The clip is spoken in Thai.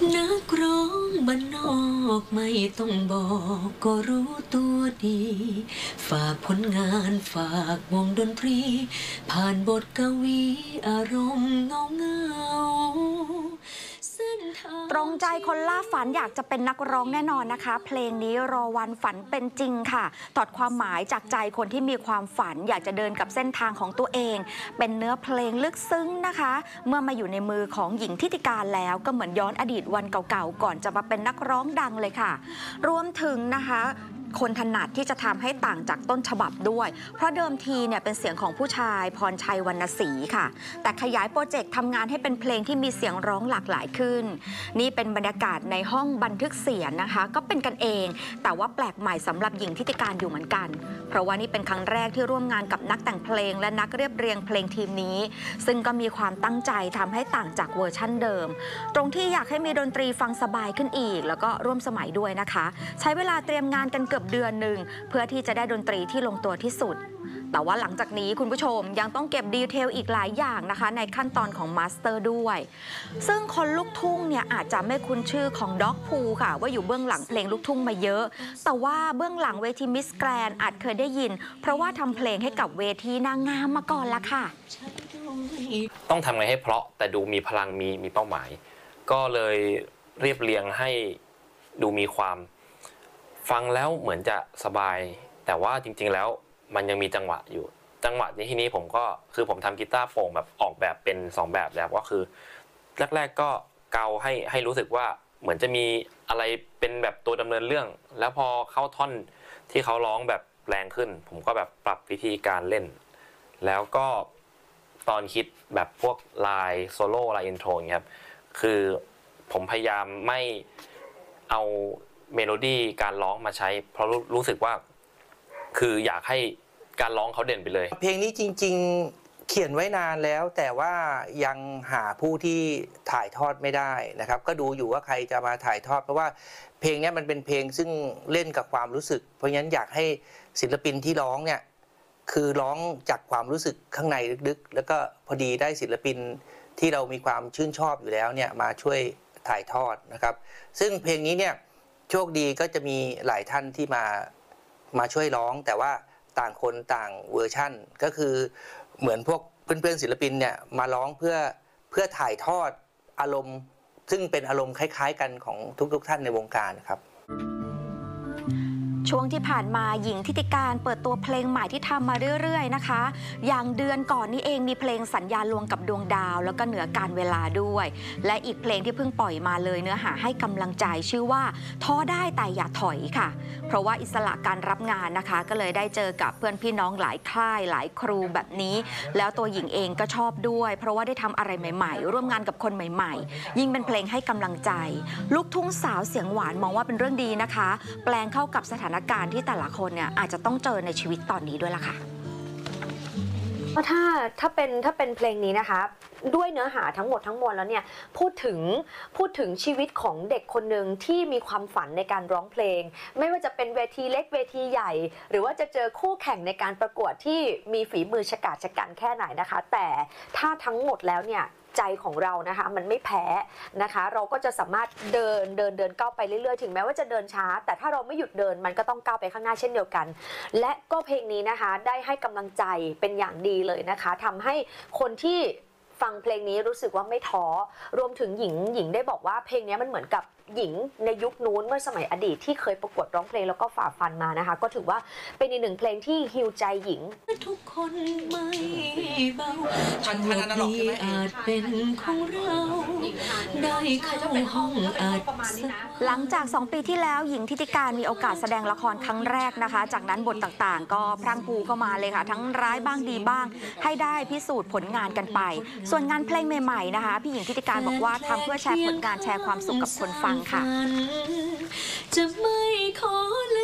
นักร้องบ้านนอกไม่ต้องบอกก็รู้ตัวดี ฝากผลงานฝากวงดนตรี ผ่านบทกวีอารมณ์เงาตรงใจคนล่าฝันอยากจะเป็นนักร้องแน่นอนนะคะเพลงนี้รอวันฝันเป็นจริงค่ะถอดความหมายจากใจคนที่มีความฝันอยากจะเดินกับเส้นทางของตัวเองเป็นเนื้อเพลงลึกซึ้งนะคะเมื่อมาอยู่ในมือของหญิงทิติการแล้วก็เหมือนย้อนอดีตวันเก่าๆก่อนจะมาเป็นนักร้องดังเลยค่ะรวมถึงนะคะคนถนัดที่จะทำให้ต่างจากต้นฉบับด้วยเพราะเดิมทีเนี่ยเป็นเสียงของผู้ชายพรชัยวรรณศรีค่ะแต่ขยายโปรเจกต์ทำงานให้เป็นเพลงที่มีเสียงร้องหลากหลายขึ้นนี่เป็นบรรยากาศในห้องบันทึกเสียงนะคะก็เป็นกันเองแต่ว่าแปลกใหม่สำหรับหญิงทิติการอยู่เหมือนกันเพราะว่านี่เป็นครั้งแรกที่ร่วมงานกับนักแต่งเพลงและนักเรียบเรียงเพลงทีมนี้ซึ่งก็มีความตั้งใจทำให้ต่างจากเวอร์ชั่นเดิมตรงที่อยากให้มีดนตรีฟังสบายขึ้นอีกแล้วก็ร่วมสมัยด้วยนะคะใช้เวลาเตรียมงานกันเกือบเดือนหนึ่งเพื่อที่จะได้ดนตรีที่ลงตัวที่สุดแต่ว่าหลังจากนี้คุณผู้ชมยังต้องเก็บดีเทลอีกหลายอย่างนะคะในขั้นตอนของมาสเตอร์ด้วยซึ่งคนลูกทุ่งเนี่ยอาจจะไม่คุ้นชื่อของด็อกพูค่ะว่าอยู่เบื้องหลังเพลงลูกทุ่งมาเยอะแต่ว่าเบื้องหลังเวทีมิสแกรนด์อาจเคยได้ยินเพราะว่าทำเพลงให้กับเวทีนางงามมาก่อนละค่ะต้องทำไงให้เพราะแต่ดูมีพลังมีเป้าหมายก็เลยเรียบเรียงให้ดูมีความฟังแล้วเหมือนจะสบายแต่ว่าจริงๆแล้วมันยังมีจังหวะอยู่จังหวะในที่นี้ผมก็คือผมทำกีตาร์โปร่งแบบออกแบบเป็น2แบบแล้วก็คือแรกๆก็เกาให้รู้สึกว่าเหมือนจะมีอะไรเป็นแบบตัวดำเนินเรื่องแล้วพอเข้าท่อนที่เขาร้องแบบแรงขึ้นผมก็แบบปรับวิธีการเล่นแล้วก็ตอนคิดแบบพวกลายโซโล่ลายอินโทรอย่างเงี้ยครับคือผมพยายามไม่เอาเมโลดี้การร้องมาใช้เพราะรู้สึกว่าคืออยากให้การร้องเขาเด่นไปเลยเพลงนี้จริงๆเขียนไว้นานแล้วแต่ว่ายังหาผู้ที่ถ่ายทอดไม่ได้นะครับก็ดูอยู่ว่าใครจะมาถ่ายทอดเพราะว่าเพลงนี้มันเป็นเพลงซึ่งเล่นกับความรู้สึกเพราะฉะนั้นอยากให้ศิลปินที่ร้องเนี่ยคือร้องจากความรู้สึกข้างในลึกๆแล้วก็พอดีได้ศิลปินที่เรามีความชื่นชอบอยู่แล้วเนี่ยมาช่วยถ่ายทอดนะครับซึ่งเพลงนี้เนี่ยโชคดีก็จะมีหลายท่านที่มาช่วยร้องแต่ว่าต่างคนต่างเวอร์ชั่นก็คือเหมือนพวกเพื่อนๆศิลปินเนี่ยมาร้องเพื่อถ่ายทอดอารมณ์ซึ่งเป็นอารมณ์คล้ายๆกันของทุกท่านในวงการครับช่วงที่ผ่านมาหญิงทิติการเปิดตัวเพลงใหม่ที่ทำมาเรื่อยๆนะคะอย่างเดือนก่อนนี้เองมีเพลงสัญญาลวงกับดวงดาวแล้วก็เหนือการเวลาด้วยและอีกเพลงที่เพิ่งปล่อยมาเลยเนื้อหาให้กำลังใจชื่อว่าท้อได้แต่อย่าถอยค่ะเพราะว่าอิสระการรับงานนะคะก็เลยได้เจอกับเพื่อนพี่น้องหลายค่ายหลายครูแบบนี้แล้วตัวหญิงเองก็ชอบด้วยเพราะว่าได้ทำอะไรใหม่ๆร่วมงานกับคนใหม่ๆยิ่งเป็นเพลงให้กำลังใจลูกทุ่งสาวเสียงหวานมองว่าเป็นเรื่องดีนะคะแปลงเข้ากับสถานการณ์ที่แต่ละคนเนี่ยอาจจะต้องเจอในชีวิตตอนนี้ด้วยล่ะค่ะเพราะถ้าเป็นเพลงนี้นะคะด้วยเนื้อหาทั้งหมดทั้งมวลแล้วเนี่ยพูดถึงชีวิตของเด็กคนหนึ่งที่มีความฝันในการร้องเพลงไม่ว่าจะเป็นเวทีเล็กเวทีใหญ่หรือว่าจะเจอคู่แข่งในการประกวดที่มีฝีมือฉกาจฉกันแค่ไหนนะคะแต่ถ้าทั้งหมดแล้วเนี่ยใจของเรานะคะมันไม่แพ้นะคะเราก็จะสามารถเดินก้าวไปเรื่อยๆถึงแม้ว่าจะเดินช้าแต่ถ้าเราไม่หยุดเดินมันก็ต้องก้าวไปข้างหน้าเช่นเดียวกันและก็เพลงนี้นะคะได้ให้กำลังใจเป็นอย่างดีเลยนะคะทำให้คนที่ฟังเพลงนี้รู้สึกว่าไม่ท้อรวมถึงหญิงได้บอกว่าเพลงนี้มันเหมือนกับหญิงในยุคนู้นเมื่อสมัยอดีตที่เคยประกวดร้องเพลงแล้วก็ฝ่าฟันมานะคะก็ถือว่าเป็นอีกหนึ่งเพลงที่ฮีลใจหญิงทุกคนไม่เบาโชคดีอาจเป็นของเราได้เข้าห้องอัดหลังจาก2 ปีที่แล้วหญิงทิติการมีโอกาสแสดงละครครั้งแรกนะคะจากนั้นบทต่างๆก็พรั่งพรูเข้ามาเลยค่ะทั้งร้ายบ้างดีบ้างให้ได้พิสูจน์ผลงานกันไปส่วนงานเพลงใหม่ๆนะคะพี่หญิงทิติการบอกว่าทำเพื่อแชร์ผลงานแชร์ความสุขกับคนฟังค่ะจะไม่ขอเล